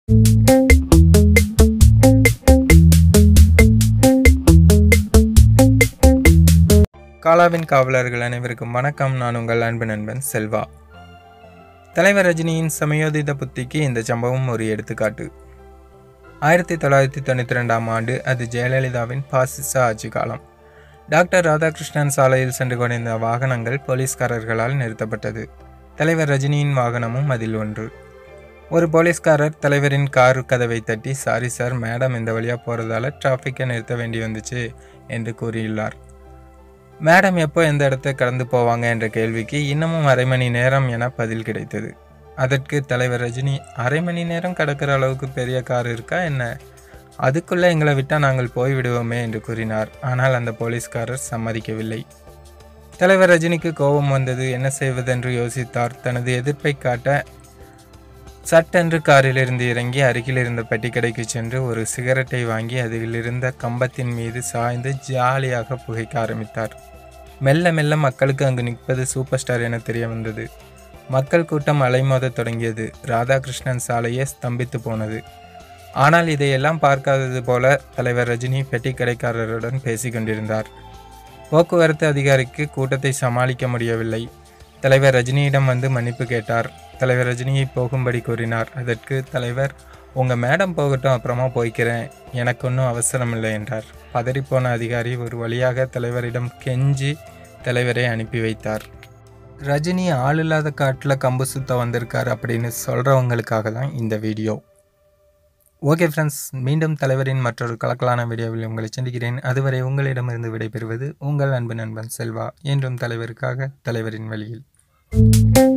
காலாவின் காவலர்கள் அனைவருக்கும் வணக்கம். நான் உங்கள் அன்பு நண்பன் செல்வா. தலைவர் ரஜினியின் சமயோதித புத்திக்கு இந்த சம்பவம் ஒரு எடுத்துக்காட்டு. 1992ஆம் ஆண்டு அது ஜெயலலிதாவின் பாசிச ஆட்சி காலம். டாக்டர் ராதாகிருஷ்ணன் சாலையில் சென்று கொண்டிருந்த வாகனங்கள் போலீஸ்காரர்களால் நிறுத்தப்பட்டது. தலைவர் ரஜினியின் வாகனமும் அதில் ஒன்று. ஒரு போலீஸ்காரர் தலைவரின் கார் கதவை தட்டி, சாரி சார், மேடம் இந்த வழியாக போகிறதால டிராஃபிக்கை நிறுத்த வேண்டி வந்துச்சு என்று கூறியுள்ளார். மேடம் எப்போ எந்த இடத்தை கடந்து போவாங்க என்ற கேள்விக்கு இன்னமும் அரை மணி நேரம் என பதில் கிடைத்தது. அதற்கு தலைவர் ரஜினி, அரை மணி நேரம் கடக்கிற அளவுக்கு பெரிய கார் இருக்கா என்ன? அதுக்குள்ளே எங்களை விட்டால் நாங்கள் போய்விடுவோமே என்று கூறினார். ஆனால் அந்த போலீஸ்காரர் சம்மதிக்கவில்லை. தலைவர் ரஜினிக்கு கோபம் வந்தது. என்ன செய்வதென்று யோசித்தார். தனது எதிர்ப்பை காட்ட சட்டென்று காரிலிருந்து இறங்கி அருகில் இருந்த பெட்டிக்கடைக்கு சென்று ஒரு சிகரெட்டை வாங்கி அதில் இருந்த கம்பத்தின் மீது சாய்ந்து ஜாலியாக புகைக்க ஆரம்பித்தார். மெல்ல மெல்ல மக்களுக்கு அங்கு நிற்பது சூப்பர் ஸ்டார் என தெரிய வந்தது. மக்கள் கூட்டம் அலைமோத தொடங்கியது. ராதாகிருஷ்ணன் சாலையே ஸ்தம்பித்து போனது. ஆனால் இதையெல்லாம் பார்க்காதது போல தலைவர் ரஜினி பெட்டி கடைக்காரருடன் பேசி கொண்டிருந்தார். போக்குவரத்து அதிகாரிக்கு கூட்டத்தை சமாளிக்க முடியவில்லை. தலைவர் ரஜினியிடம் வந்து மன்னிப்பு கேட்டார். தலைவர் ரஜினியை போகும்படி கூறினார். அதற்கு தலைவர், உங்கள் மேடம் போகட்டும், அப்புறமா போய்க்கிறேன், எனக்கு ஒன்றும் அவசரம் இல்லை என்றார். பதறிப்போன அதிகாரி ஒரு வழியாக தலைவரிடம் கெஞ்சி தலைவரை அனுப்பி வைத்தார். ரஜினி ஆளில்லாத காட்டில் கம்பு சுத்த வந்திருக்கார் அப்படின்னு சொல்கிறவங்களுக்காக தான் இந்த வீடியோ. ஓகே ஃப்ரெண்ட்ஸ், மீண்டும் தலைவரின் மற்றொரு கலக்கலான வீடியோவில் உங்களை சந்திக்கிறேன். அதுவரை உங்களிடமிருந்து விடைபெறுவது உங்கள் அன்பு நண்பன் செல்வா. என்றும் தலைவருக்காக, தலைவரின் வழியில்.